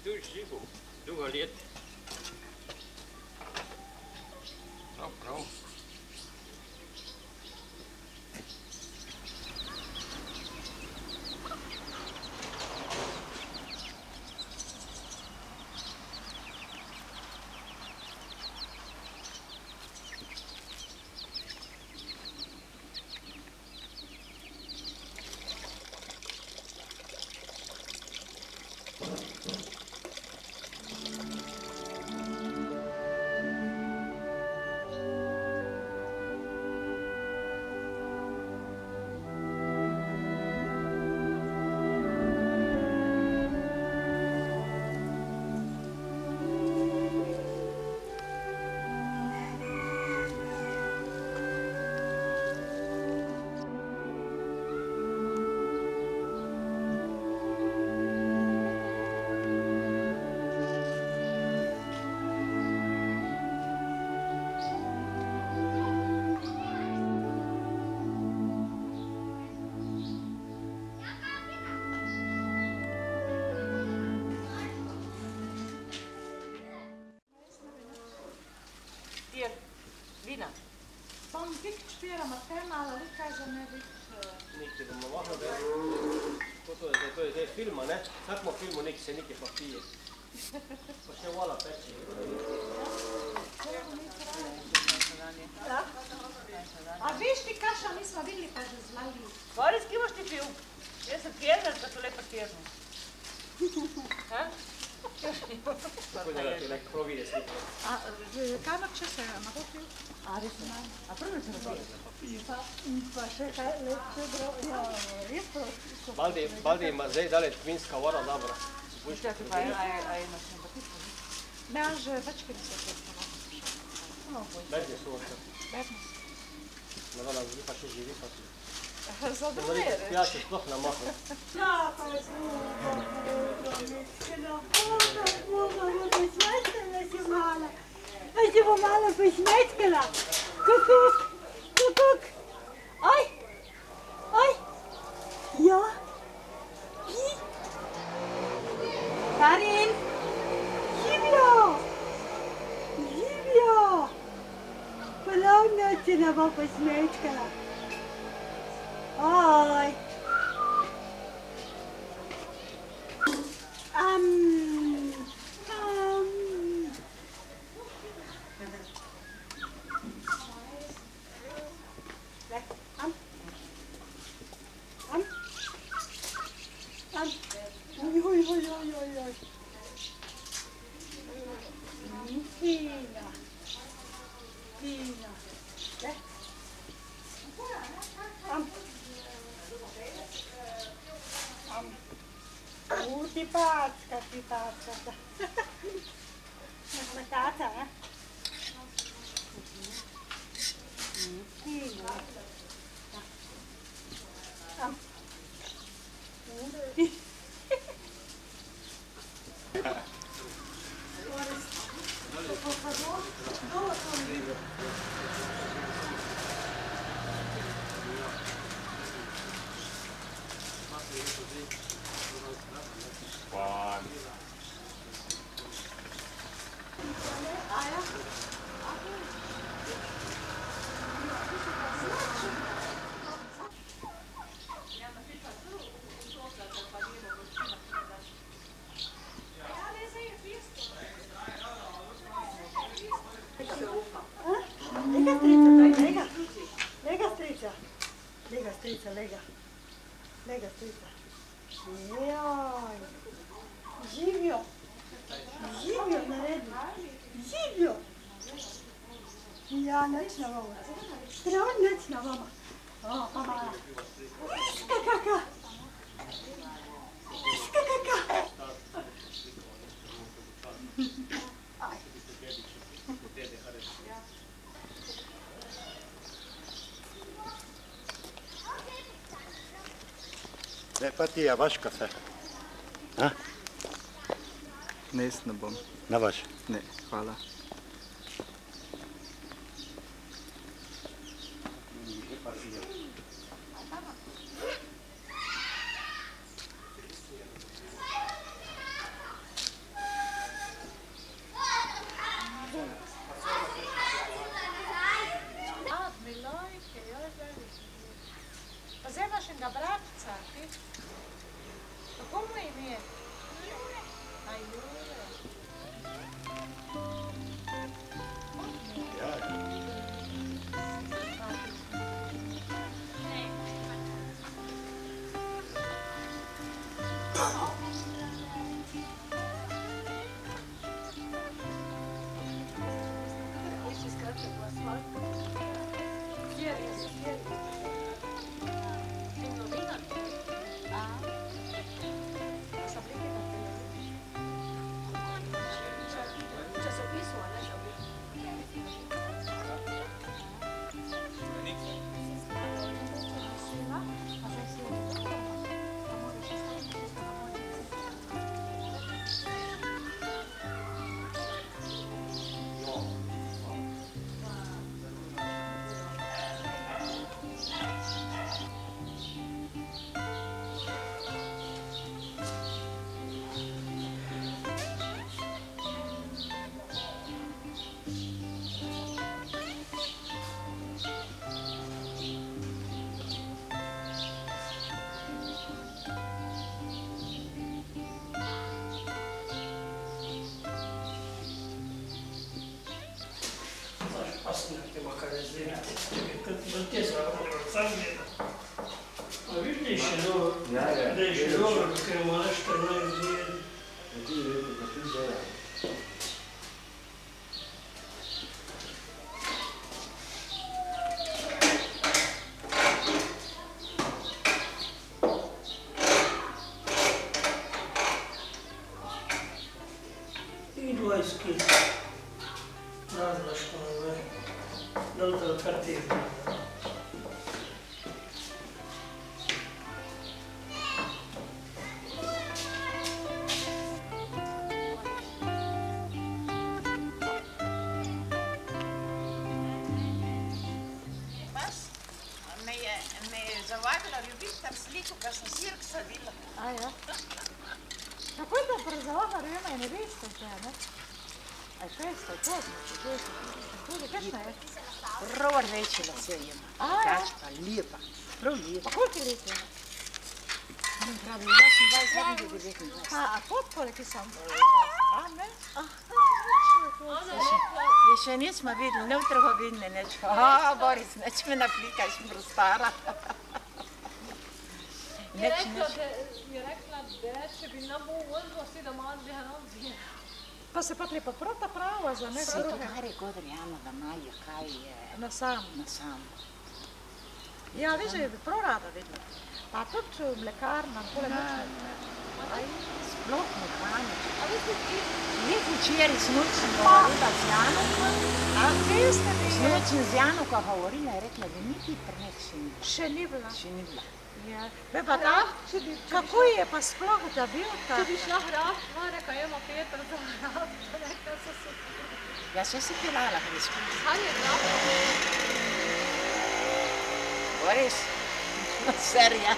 Tu živo, drugo ljeto. Prav. Vina. Sam tik špiramo tema, ali vi kaže ne biti... Nekaj bomo lahko, da to je zdaj filma, ne? Vsakmo filmu neki se nekaj pa pije. Pa še vola peče. A viš ti kaša nismo videli pa že zlali? Boris, kje imaš ti film? Jaz sem tježnač, pa so lepa tježnač. Tako da ti nek prav vide slika. A kamer če se na to film? A res ne? A prvo se razvije? Pa še kaj lepše bro, ja, res prav. Baldi ima zdaj dalje tvinska voda dobra. Čekaj, pa je na simpatično. Ne, že večkrat se to stalo. Bedne so oče. Bedne. Navala, vi pa še živi pa si. Za druge reči. Ja, še sploh na mahu. Ja, pa je zelo. Aj si bo malo posmetkala. Kukuk, kukuk. Aj, aj. Ja. Ki? Karin. Živjo. Živjo. Ponovno se ne bo posmetkala. Aj. Fina. Fina. Ti packa. Na tata, eh? Fina. Lega strica. Jaj. Živjo. Živjo naredi. Živjo. Ja, neč na vama. Prav neč na vama. O, pa mala. Iska kaka. Iska kaka. Aj. Ne, pa ti je vaš kafe. A? Ne, jaz ne bom. Na vaš? Ne, hvala. našega bratca, ti? Kako mu je ime? A Jure. Pasnite makar izdelati, kad te zavrlo, sam gledam. A vidiš, da je še dobro, ker ima nešto ne izdelati. I 20 kg. Razlaš, ko ne, da li to kar ti je. Me je zavadila ljubitelj sliko, kad sem sirk sadila. A ja. Kako je to prezavagar ima i nevesta te, ne? A šesta, poznaš, tudi kakšna je? Prav rdečila se ima. Kačka, lijepa. Prav lijepa. A koliko je let ima? Ne pravi, ja sam 22 ili 19. A koliki sam? A ne? Še nismo videli, ne v trgovini, neč. A, Boris, neč me naplikaš, stara. Je rekla, da če bi nam bo uvozilo, da malo bi hanozije. Pa se pa lepa prota prava za nek Sve to druge. kar je godrjano, da imajo, kaj je Na sam. na samo. Ja, viš, da bi prav rada videla. Pa tudi mlekarna, pole nočne. Sploh mehanič. Nek včeraj snočem govorila z Janukom. A veste vi? Snočem z Januka govorila, je rekla, da niti prnek Še ni bila. še ni bila. Ja. Ve pa ta, kako je pa sploh da bil ta? Če bi šla hrati, reka, ima Petra za hrati, pa rekla so se. Ja, še si pilala preizkušnja. Kaj je hrati? Boris, serija.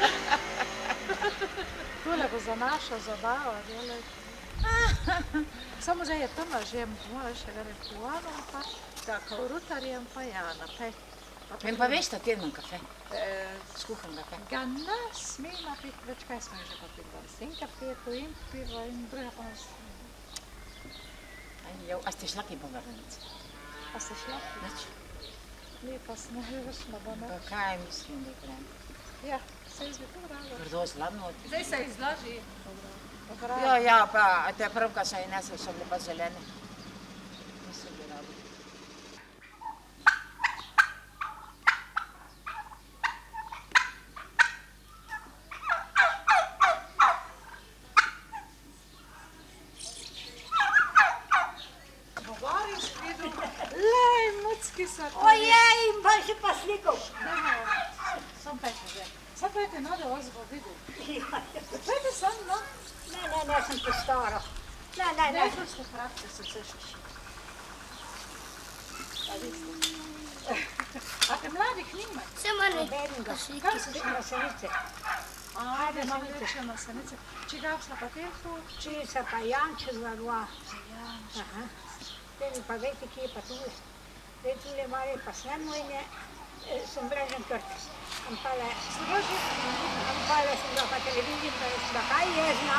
Tole bo za našo zabavo, delaj. Samo zdaj je tamo že moja še repuanom, pa tako rutarjem pa Jana. In pa veš, da tednom kafe, skuham kafe. Ga ne smema piti, več kaj smo že pa piti. In kafe, in pivo, in druga pa nas. A ste šla kaj po vrnici? A ste šla? Neč. Lepa smo, veš, da bo ne. Pa kaj mislim, da grem? Ja, se izbi to rado. Grdo zladno. Zdaj se izlaži. Ja, pa te prvka se je nesel, so bile pa zelene. Nisem bila. Lej, mucki so to. Ojej, pa si pa slikal. Sam pejte že. Sam pejte, no, da vas bo videl. Pejte sam, no. Ne, sem ti stara. Ne. Ne, to ste pravce, se sešeš. A te mladih nima? Samo ne. Kaj se Na senice. Ajde, malo reče na senice. Čigav sta pa tehu? Čica pa Janče za dva. Janče. Aha. Te pa vete, kje je pa tu. Te tu le mare pa sve mojne, sem brežen krtis. În pale sunt la televizion, da kaj ježna.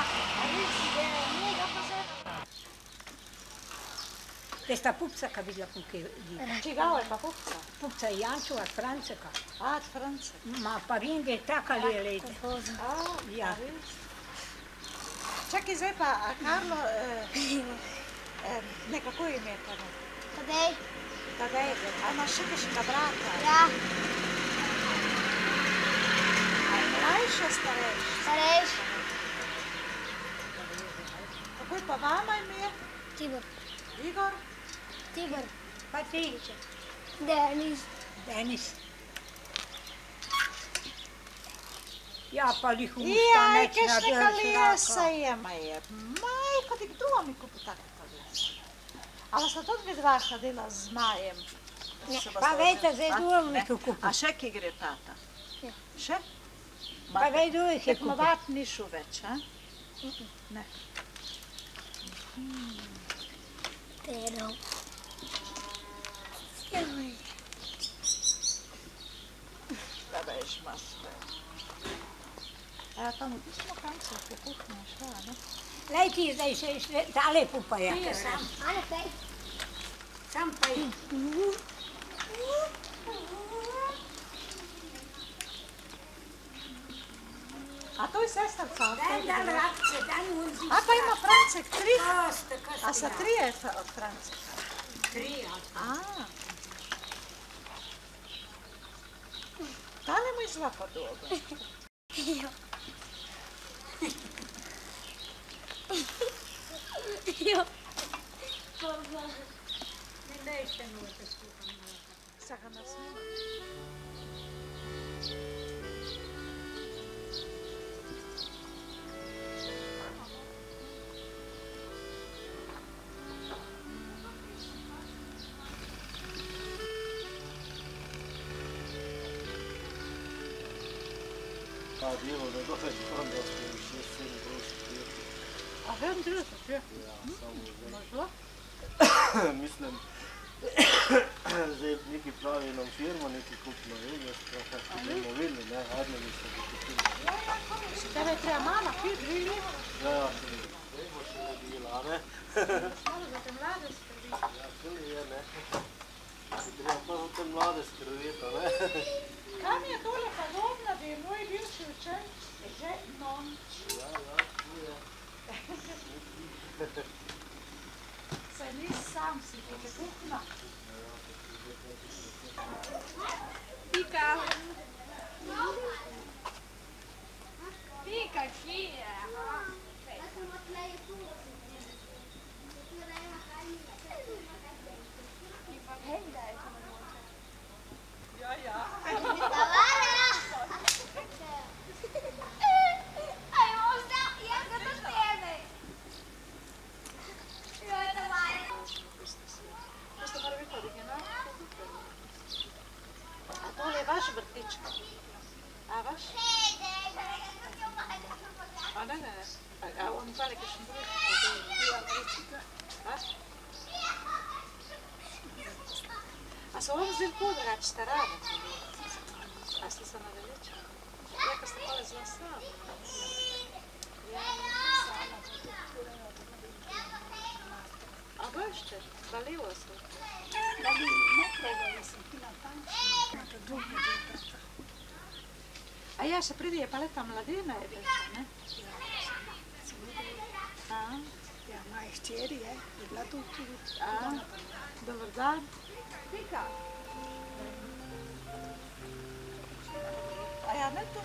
Te sta pupca, ka videla puke vidi. Čigava je pa pupca? Pupca je Jančova, od Franceka. A, od France. Ma pa vem, da je taka lejte. Ja. Čakaj, zdaj pa, a Karlo, nekako ime je pa ne? Tadej. Tadej, a imaš še kakšnega brata? Ja. A je mlajši, starejši? Starejši. Kako je pa vama ime? Tibor. Igor? Tibor. Pa ti? Denis. Denis. Ja, pa lih usta Jaj, nečna kakšnega lesa delčuraka. je. Majko, ti kdo vam je kupil takega lesa? Ali sta tudi dva hodila z zmajem? Pa vejte, zdaj dujem nekaj kupil. A še ki gre tata? Še? Pa vej dujem je kupil. Tekmovat ni šel več, a? Ne. Pero. Da veš, ima sve. A ja tamo, ti smo kanci po kuhnji šla, ne? Lej ti zdaj še tale pupa je. Ti je sam. Ale pej. Sam pej. A to je sestrca? Dan rakce, dan unzi. A pa ima Francek tri? Koste, A sa trije od Franceka? Tri, ja. A. Tale mu izgleda dobro. Jo. Jo. Baba. Ne daj še novete skupaj. Sad ga nasmijemo. Ta djelo ne dođe onda smo u 6-7 groši. A vem, druže, je. Ja, samo Možda? mislim, zdaj neki pravi nam firmo, neki kupno Vegas, kako bomo videli, ne, hajde bi se dokupili. Tebe treba mama, ti drili. Ja, zdaj bo še ne bila, ne? Malo za te mlade skrbi. Ja, tudi je, ne. Treba pa za te mlade skrbeti, ne? Kam je tole podobno, da je moj bivši učenec že nonč. Ja, tu je. Se ni sam, si te kuhna. Pika. Pika, kje? Ja, ja. Posto mora biti original. A tole je vaš vrtička? A vaš? A ne, ne, ne. A on pa nekaj še drugi? A? A so vam zdaj podrugač starave? A ste se naveličali? Ja, kad ste pali zla sama. Ja, sama. A bošte, balivo se. Da bi ne trebali se ti natančno. To drugo djeta. A ja, še pridi je pa leta mladina je večja, ne? A? Ja, moja hčer je bila tu tudi. A? Dobar dan. Pika. A ja, ne tu.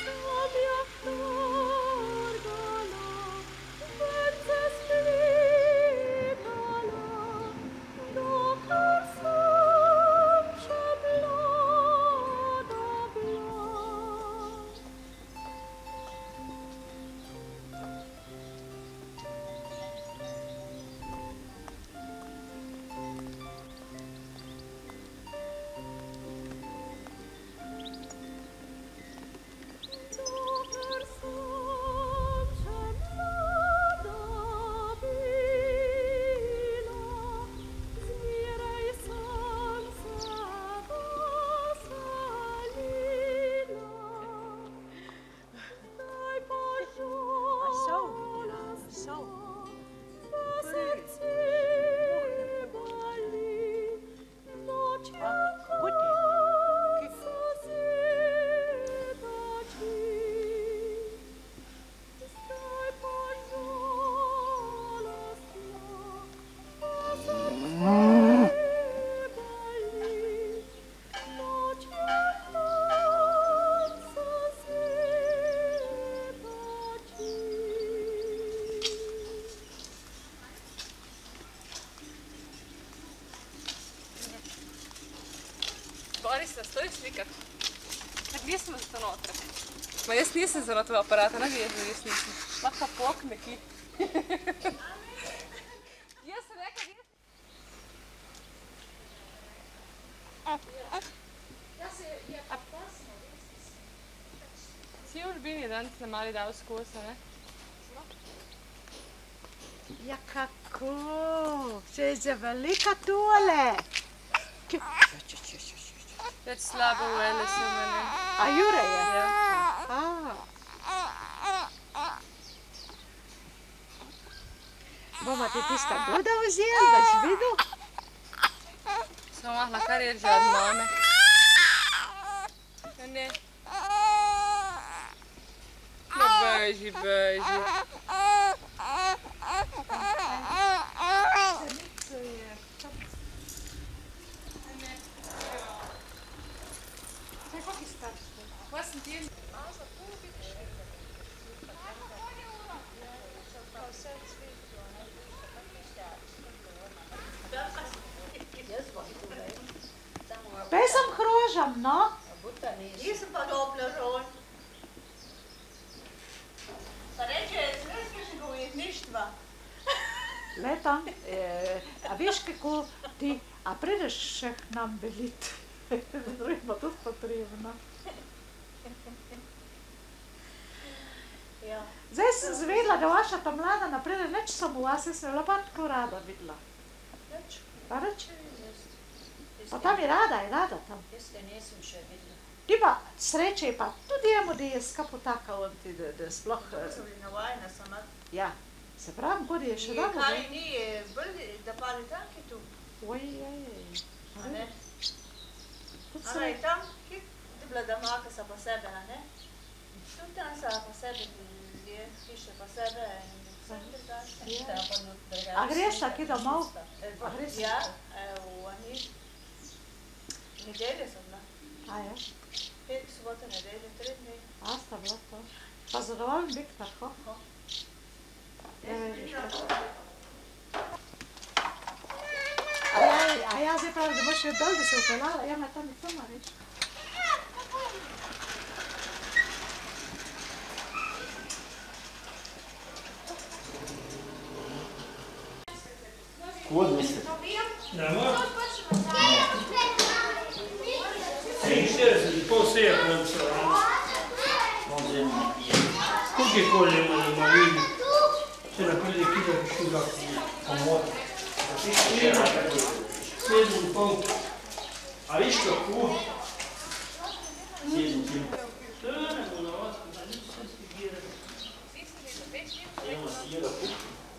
Thank you. se stoji slikat. Tako nisem za to notra. Ma jaz nisem za notov aparata, ne veš, da jaz nisem. Lahko pok neki. Jaz sem rekla, jaz... Si je v Ljubini danes na mali dal skozi, ne? Ja, kako? Če je velika tole. Več slabo ujele so mene. A Jure je? Ja. Bomo ti tista duda vzeli, da si videl? Samo mahla kar je že od mame. Ne. No beži, beži. Kaj sem ti? Pej sem hrožam, no? Nisem pa dobila žon. Pa reče, smeškega ujetništva. Leta, a veš kako ti, a prideš še k nam belit? Ima tudi potrebno. Zdaj sem zvedla, da vaša ta mlada naprej, neč sem v vas, sem bila pa tako rada videla. Pa reč? Pa tam je rada tam. Jaz ga nisem še videla. Ti pa sreče je pa tudi jemu, da je skapo taka on ti, da sploh... Sem bi navajena sama. Ja, se pravim, kod je še dobro. Kaj ni, da pali tanki tu. Ojej. A ne? Ana je tam, ki je bila domaka sa pa sebe, a ne? Tudi tam sa pa sebe, hiše pa sebe. A greš taki domov? Ja, v Anji. Nedelje sem bila. A je? Petek, sobota, nedelje, 3 dni. A sta bila to. Pa zadovoljn Viktor, ko? A ja zdaj pravim, da boš še dol, da se upeljala, ja me tam je toma reči. Kod mislite? Nemo? 43, pol seja konca. Koliko je kolje ima na Mariji? Če napredje kida šuga pomod. 7,5. A viš kako? 7 kilo. To je nego na vas, da nič se stigira. Evo sjeda kup.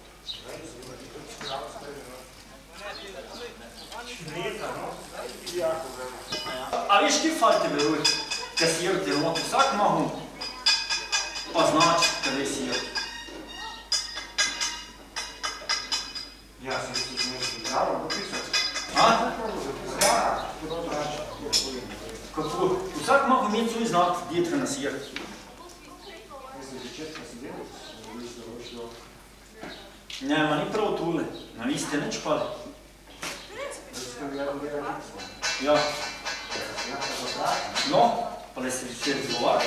A viš ti fajte veruj, kad si jer te noti, vsak mogu označiti kada je sijer. Ja sam se nešto zdravo napisati. A? Kako? Vsak mogu imeti svoj znak, djetka na sijer. Mislim, začetka si delal, vi ste rošlo. Ne, ma ni prav tule, na vi ste neč pali. Ste gledali delati? Ja. No, pa da se še razgovarjali.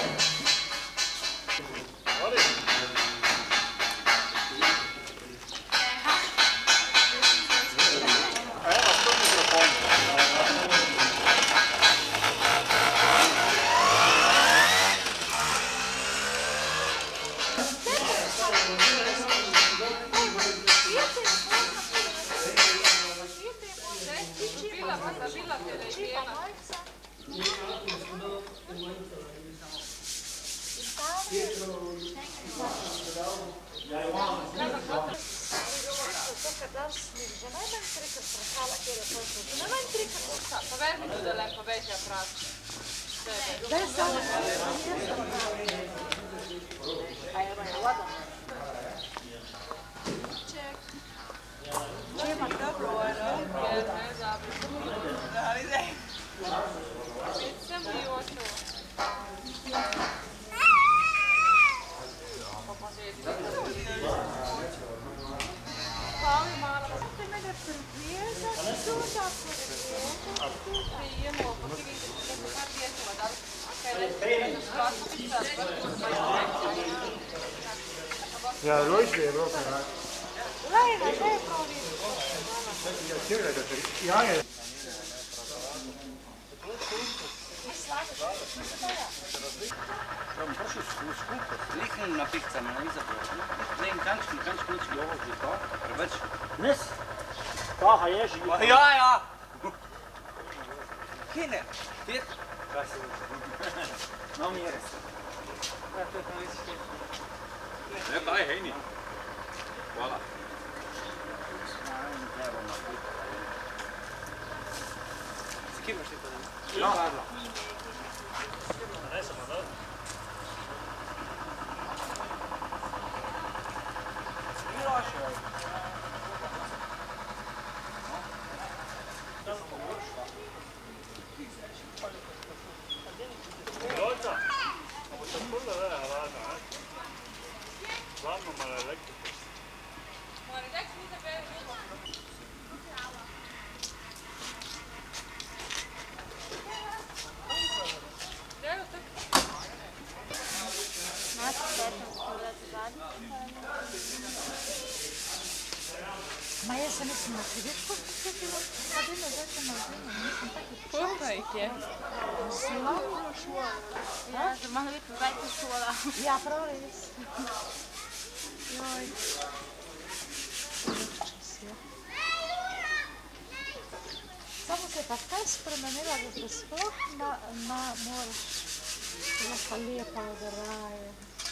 Hvala, Mara. te mene priježaš tuda Idemo, pa ti vidite, da par vjetova, da li kaj je Spasovica, Ja, Rojče je roka rad. Lejna, gdje je providi? Ja, cijela da se... Ja, je. Prošel skupaj, lihnem na pihcama, na izapravo. Ne, in kančki nočki ovo žito, preveč. Nis? Kaha je živa. Ja, ja! Kine, ti? Kaj se vidi? No mi je res. Ne, daj, hejni. Hvala. S kim imaš ti to dan? Ja. Ne samo da. Ma ja se mislim na ti, viš koliko se ti kadine zeće mazine, nisam tako Puno ih je. Ja, da malo biti zajte škola. Ja, pravo jes. Joj. Samo se pa kaj spremenila, da te sploh na moraš neka lijepa odaraje.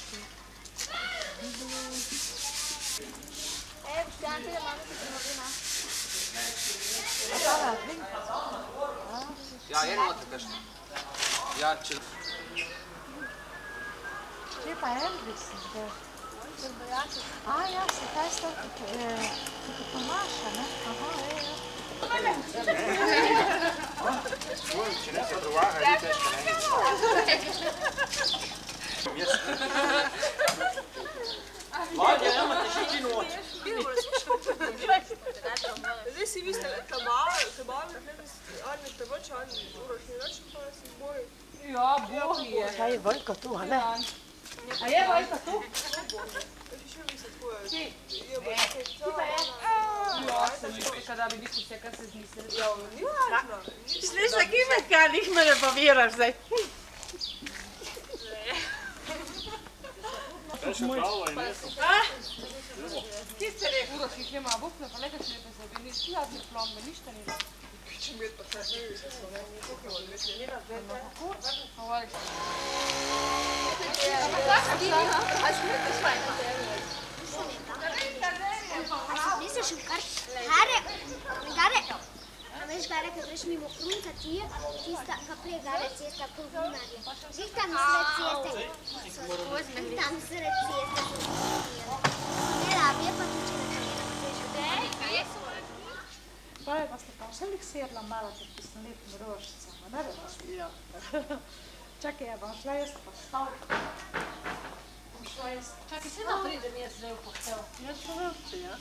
Evo, štjan ti da mama ti premovina. A da radim? Ja, jedno te kažem. Ja će... Ti pa Elvis, gdje? A, ja se taj stavka Tomaša, ne? Aha, evo. Če ne se drugaga, je teško ne. Ladja, nemate šiti noć. Zdaj si mislila, Tamara, Arne Trboč, Arne Uroš ni način, pa si boj. Ja, Bog je. Kaj je Vojko tu, a ne? A je Vojka tu? Ja, sam kada bi nisam se kad se zmislili. Ja, važno. Šli sa kime kad ih me ne povjeraš zdaj? Teša pravo i nesu. Ti ste rekli, Uroš ih nema bukne, pa neka će ne bezobi, ni skladne plombe, ništa ni da. Će mi pa sad živi sa Slovenije, kako je on misli, nima zvete. Pa voliš. Misliš, gare, veš gare, kad greš mimo krunca ti ga prije gare cesta kovinarje. Žih tam sred ceste. Žih tam sred ceste. Ne rabije, pa tu će Pa je, pa ste pa vse sjedla malo te pisnolitnim rožicama, ne vem? Ja. Čakaj, ja bom šla jesti pa staviti. Bom šla jesti. Čakaj, se da pridem jesti zdaj v pohtel. Ja ću vrti, ja.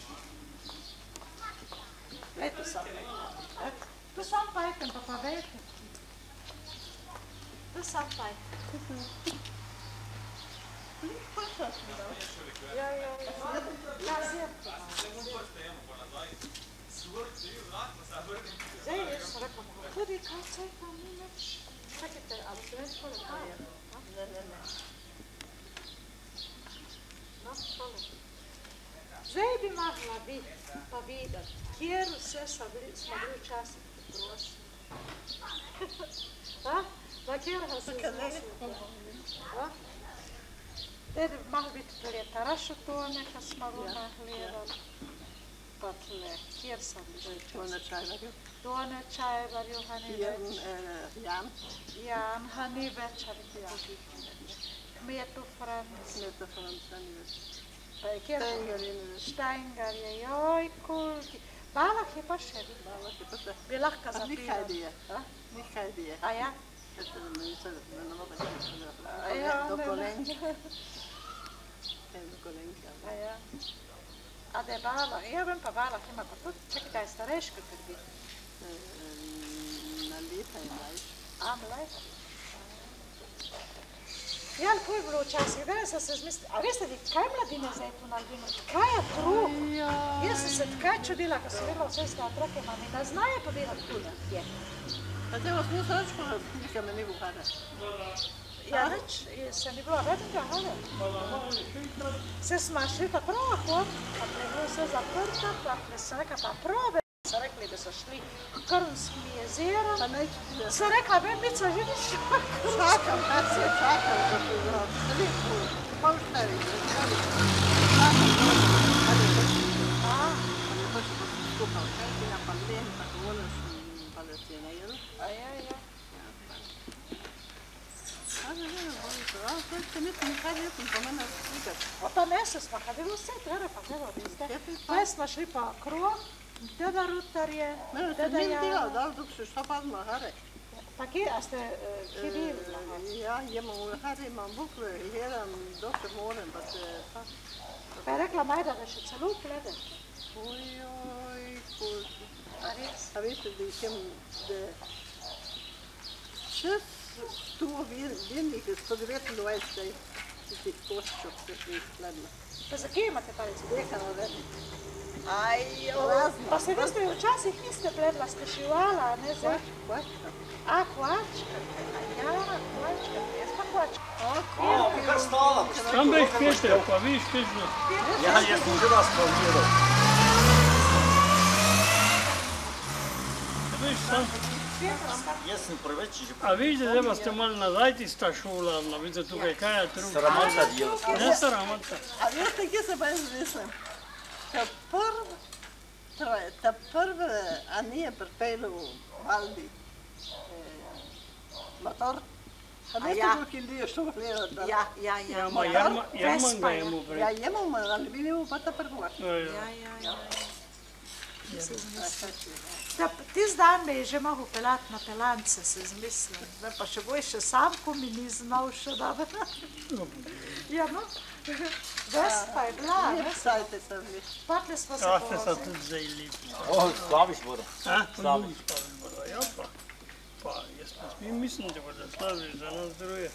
Eto sam nekaj. Tu sam pajkem, pa vete. Tu sam pajkem. Ja, sjeti. Zdaj je sam rekla, tudi kaj čekam, ni neč. Čekajte, ali se već kole kaje? Ne. Zdaj bi mogla biti, pa videti, kjer vse smo bili včasih potrošni. Na kjer ga se iznosili? Zdaj bi mogla biti leta rašutone, kad smo gona gledali. Pa tle, kjer sam bili včasih? Tone Čajvarju, Haniveć. Jan Haniveć, Kmetu Franc. Pa je kjer? Štajngar je, joj, kulki. Balah je pa še vidjela. Bi lahko zapila. Nekaj je. A ja? Do kolenka. A ja? A da je bala, ja vem pa bala, ima pa tudi, čekaj, da je stareška krbi. Na leta je mlajša. A, mlajša. Ja, lepo je bilo včasih, danes sem se zmislila, a veste vi, kaj mladine zdaj tu naredimo? Kaj je truk? Jaz sem se tkaj čudila, ko sem videla vse svoje otroke, mami, ne znajo pa delati tudi, je. A te vas nisem reč, pa nikaj me ni buhane. Ja, reč, se ni bilo rednega, hale? Se smo šli pa prava hod, pa je bilo vse zaprto, pa sem rekla, pa probe. So rekli, da so šli k Krnskim jezerom. So rekla, Bendica, že ni šla. Čakam, kad se čakam, da se zravi. Pol šteri, čakam, ali je hoće pa se skupal šerkina, pa len, tako voleš Palestina, jel? A ja. Pa ne smo kadili vse, treba pa treba, veste. Pa smo šli pa krog, deda Rutarje, deda Jana. Da, dok se šta pa na hare. Pa kje, a ste kje bili? Ja, imam u hare, imam bukve, gledam, doktor moram, pa se... Pa je rekla Majda, da še celo glede. Ojoj, kuži. A veste, da jih imam, da... 129 tih koščov se šli skladno. Pa za kje imate palice? Dekano vedno. Pa se veste, včasih niste pledla, ste šivala, ne zdaj? Kvačka. A, kvačka. Ja, kvačka. Jaz pa kvačka. Kar stala. Tam bi jih Peter, pa viš Peter. Ja, jaz sem že vas spavljiral. Viš sam. Jaz sem preveč že... A viš, da zdaj ste malo nazaj tista šola, vidite tukaj, kaj je truk? Sramota djela. Ne sramota. A veste, kje se pa jaz mislim? Ta prve, a nije pripelil Valdi motor? A veste, koliko ljudi što gledati? Ja. Jerman ga je mu prej. Ja, Jerman, ali bi njemu pa ta prva. Ja. Ti zdaj me je že mogo pelati na pelance, se izmislim. Pa še boj še sam, ko mi ni znal še dobro. Ja, no. Ves pa je bila, ne? Sajte se vi. Pakle smo se Kakve so tudi zdaj lepi. O, slaviš bodo. Slaviš bodo, ja pa. Pa, jaz pa mislim, da bodo slaviš za nas druge.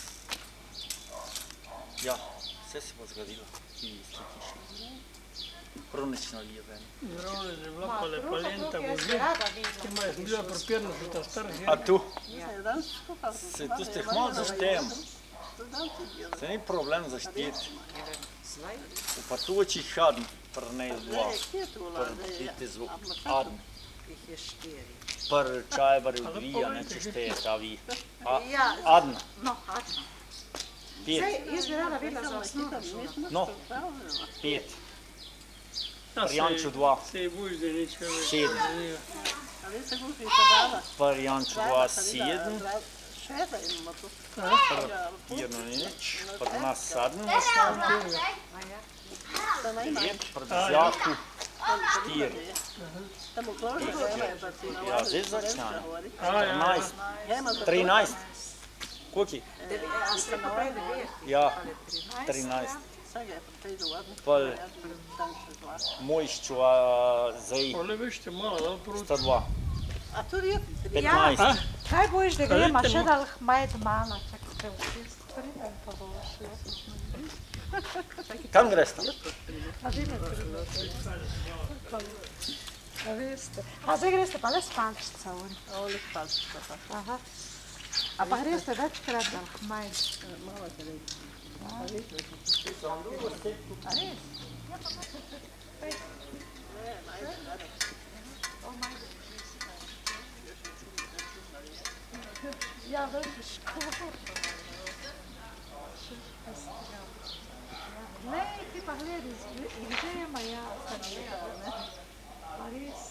Ja, vse se bo zgodilo. Ti sliki. Kronično lijeve. Zravno je bila pa lepalenta vozila. Ti imaš bila propirno še ta star žena. A tu? Se tu ste malo zaštejem. Se ni problem zaštiti. Pa tu oči hadn prnej dva. Prnite zvuk. Adn. Ih je 4. Prv čajbar v dvija, ne če šteje ta vi. Adn. No, adno. Pet. Jaz bi rada videla za osnovno. No, 5. Janču 2. Se boš da nič več. 7. A veste, koliko je to dala? Par Janču 2, 7. Šeta imamo tu. Pirno nič. Par nas 7. Par Bizjaku 4. Tamo kložno vreme je pa si na Ja, zdaj začne. 14. 13. Koliko je? A ste pa prej 9? Ja, 13. Pol Mojšču, zdaj Ale veš, te malo dal proti. sta 2. A tudi je? 15. Kaj boš, da gremo še da lahko majed mala, čakajte v šest, pridem pa bo šla. Kam greš tam? A vi me pridete. A veste. A zdaj greste pa le spalčica, oni. A oli spalčica pa. Aha. A pa greste večkrat da lahko majed. Malo te reći. A res? Ja, pa kaj? Ne, najde. O, majde. Ja, vidiš, Lej, ti pa gledaj, izžema ja, pa gledaj, ne? Pa res.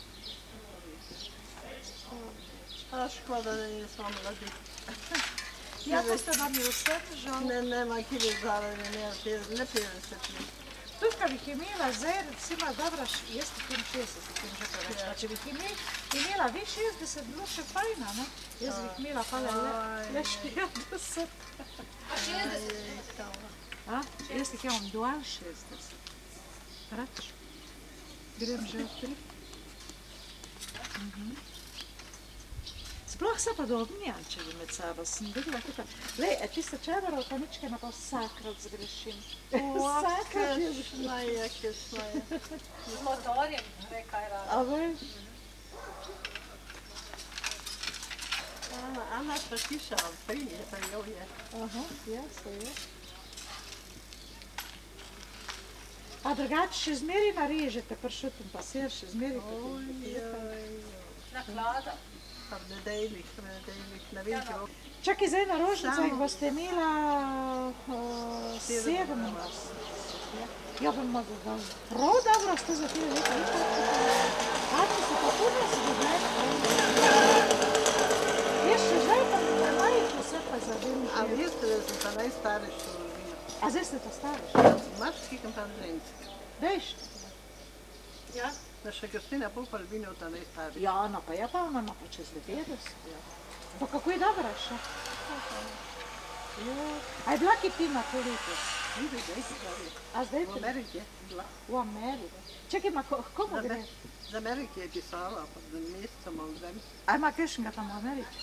A škoda, da nismo mladi. Ja, to ste nam je vse žal. Ne, kjer je zavljene, ne 50 let. Tudi, kad bih imela zdaj, recimo, dobra, jaz ti 60, tem že to reč, pa če bih imela vi 60, bilo še fajna, ne? Jaz bih imela pa le 40. A 60? A? Jaz jih imam dol 60. Rač. Grem že odpri. Sploh se podobni jančevi med sabo, sem videla tukaj. Lej, tista čeverovka ničkena pa vsakrat zgrešim. Vsakrat je zgrešim. Z motorjem, ne kaj rada. A veš? Ana pa hiša, prije, pa jo je. Aha, ja, se je. A drugače še zmeri narežete pršut in pa sir, še zmeri Naklada. Pa v nedeljih, ne vem, kako. Čakaj, zdaj na rožnicah boste imela 17. Ja, bomo ga prav dobro ste za te leta. Ati se pa puno se dogajati. Veš, še zdaj pa mi najmanjih vse pa zadevni. A veste, da sem pa najstarejša v Vinu. A zdaj ste to starejša? Imaš kikam pa žensk. Veš? Ja. Naša Kristina Popal Vino ta najstarejša. Ja, ona pa je pa ona pa čez 90. Pa kako je dobra še? A je bila Kitina koliko? Vidi, zdaj si pravi. A zdaj? V Ameriki je bila. V Ameriki? Čekaj, ma komu greš? Z Amerike je pisala, pa z mesecem ali dvem. A ima kakšnega tam v Ameriki?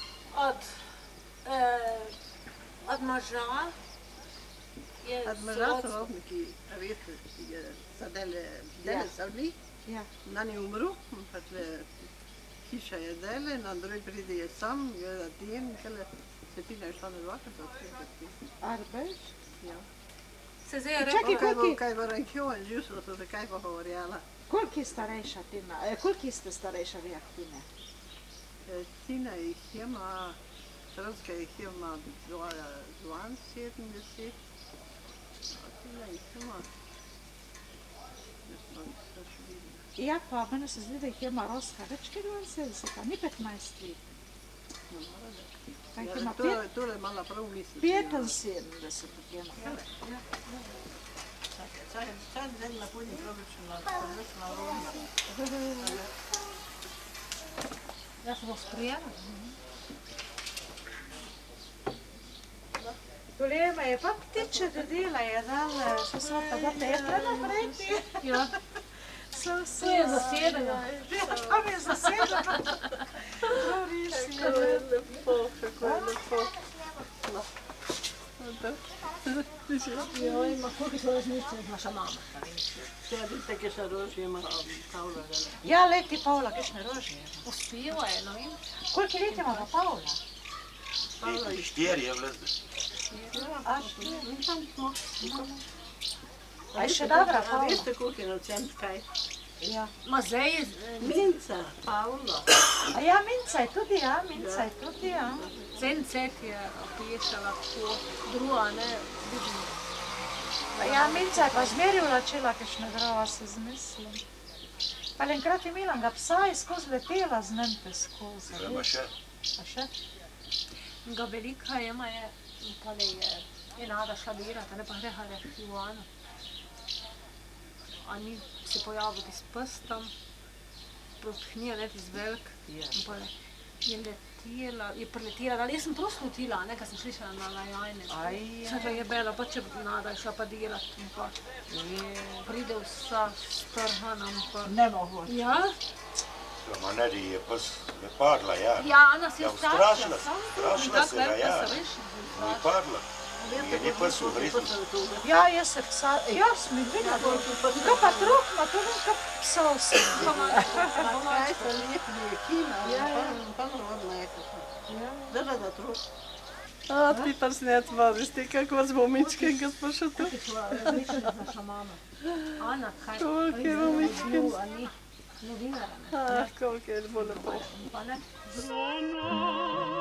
Od moža je Od moža so rodniki, veste, za dele Salvi. Ja. Nani umru, pa tle hiša je dele, na drugi pride je sam, gleda din, kele se ti ne šta ne dvakrat za odkljeti. Arbeš? Ja. Se zdaj je rekao... Kaj bo renkjo in živstvo so se kaj pa govorjala. Koliko je starejša Tina? Koliko ste starejša vi jak Tine? Tina jih ima, Srpska jih ima 72, a Tina jih ima, Ja, pa mene se zdi, da jih ima Roska več kot 72, ni 15 let. Tole je mala prav misli. 75 jih ima. Sad den na punji probičila, pa nesla rodna. Ja se bo sprijela. Tole me je pa ptiče dedila, je dal, što so pa da teple naprej ti. Ja. Tu je zasedeno. Tam je zasedeno. Kako je lepo, kako je lepo. Joj, ma koliko so razmišljati z naša mama. Še vidite, kje še rožje ima Pavla. Ja, leti Pavla, kakšne rožje. Uspeva je, no in? Koliko let ima pa Pavla? 4 je vlezde. A 4? Tam smo. A je še dobra Pavla? A veste, koliko je na cent kaj? Ja. Ma zdaj je... Minca, Pavla. A ja, Minca je tudi, ja, Minca je tudi, ja. Cencet je opiješala tako, druga, ne, vidim. Ja, Minca je pa zmeri vlačila, kakšne drava se zmislim. Pa enkrat je Milanga psa in skozi letela z njim te skozi. Treba še. A še? Ga velika jema je, pa je nada šla birati, ne pa grehale Ivana. Ani se pojaviti s prstom, prothnija neti z velik, je letela, je preletela, ali jaz sem prav slutila, ne, kad sem slišala na jajne. Sem pa je bela, pa če nada je šla pa dirati, pa pride vsa strhana, pa... Nemogoče. Ja? Ma nedi je pas me padla, ja. Ja, ona se je strašila. Strašila se ga, ja. Mi padla. Je ni pas ugriznil. Ja, jaz se psa, jaz mi videla, to pa trupno, to vem, kak psov sem. Kaj se lepni je kina, pa narodna je kako. Da trup. A, ti pa se ne tvoriš, ti kako vas vomičke, kad smo še tu. Razmišljala z naša mama. Ana, kaj? Koliko je vomičke. Novinara, ne? Koliko je bilo lepo. Pa ne?